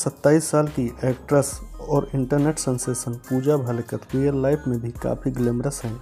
27 साल की एक्ट्रेस और internet sensation Pooja Bhalekar real life में भी काफ़ी ग्लैमरस हैं।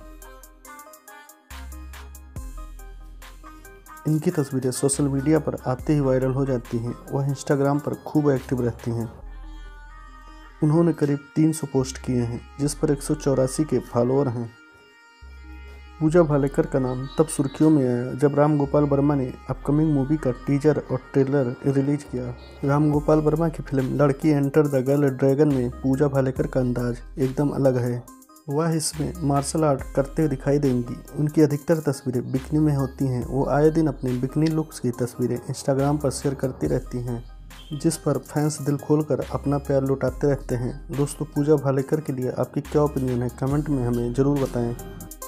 इनकी तस्वीरें सोशल मीडिया पर आते ही वायरल हो जाती हैं। वह इंस्टाग्राम पर खूब एक्टिव रहती हैं। उन्होंने करीब 300 पोस्ट किए हैं, जिस पर 184 के फॉलोअर हैं। पूजा भालेकर का नाम तब सुर्खियों में आया जब राम गोपाल वर्मा ने अपकमिंग मूवी का टीजर और ट्रेलर रिलीज किया। राम गोपाल वर्मा की फिल्म लड़की एंटर द गर्ल ड्रैगन में पूजा भालेकर का अंदाज एकदम अलग है। वह इसमें मार्शल आर्ट करते दिखाई देंगी। उनकी अधिकतर तस्वीरें बिकनी में होती हैं। वो आए दिन अपने बिकनी लुक्स की तस्वीरें इंस्टाग्राम पर शेयर करती रहती हैं, जिस पर फैंस दिल खोलकर अपना प्यार लुटाते रहते हैं। दोस्तों, पूजा भालेकर के लिए आपकी क्या ओपिनियन है? कमेंट में हमें ज़रूर बताएं।